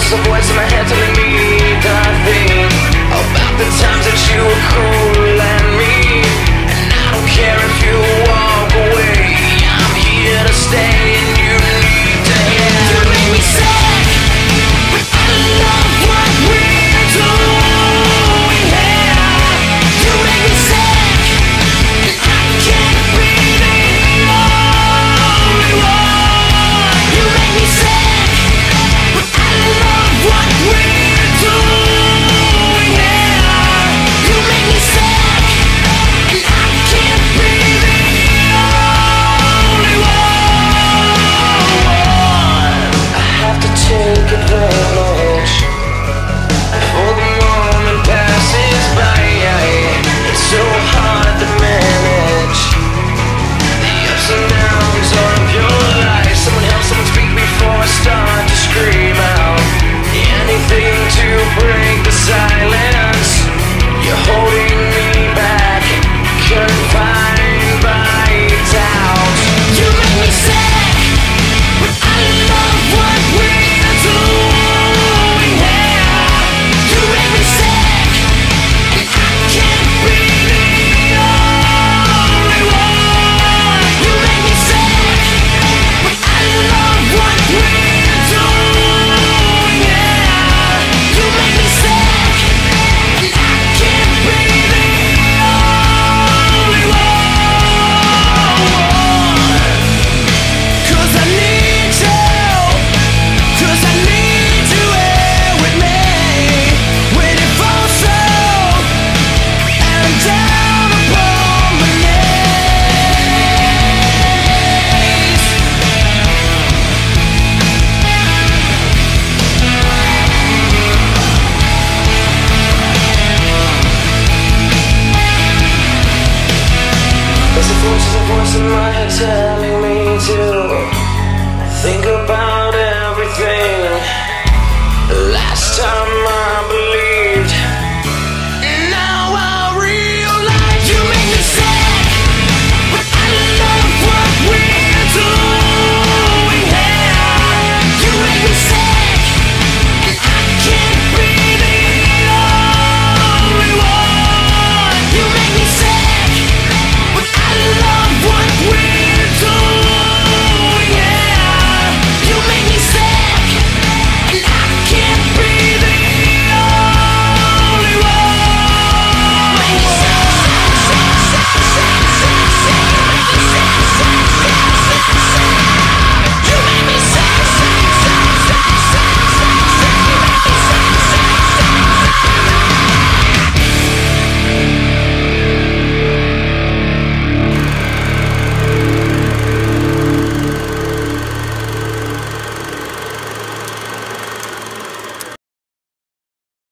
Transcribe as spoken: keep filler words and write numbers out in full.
There's a voice in my head telling me that I think about the times that you were cool and mean. And I don't care if you walk away, I'm here to stay and you need to hear. You make me sick, but I love what we're doing here. You make me sick, and I can't be the only one. You make me sick, but I love what we're doing here. You make me sick, and I can't be the only one. I have to take advantage before the moment passes by. It's so hard to manage the ups and downs of your life. Someone help, someone speak before I start to scream out. Anything to break the silence. You're holding me back, confined by doubt. You make me sick, but I love what we're doing here. You make me sick, and I can't be the only one. You make me sick, but I love what we're doing here. You make me sick, and I can't be the only one. 'Cause I need you, 'cause I need you here with me. When it falls so and down upon my knees. There's a voice, there's a voice in my head telling me to think about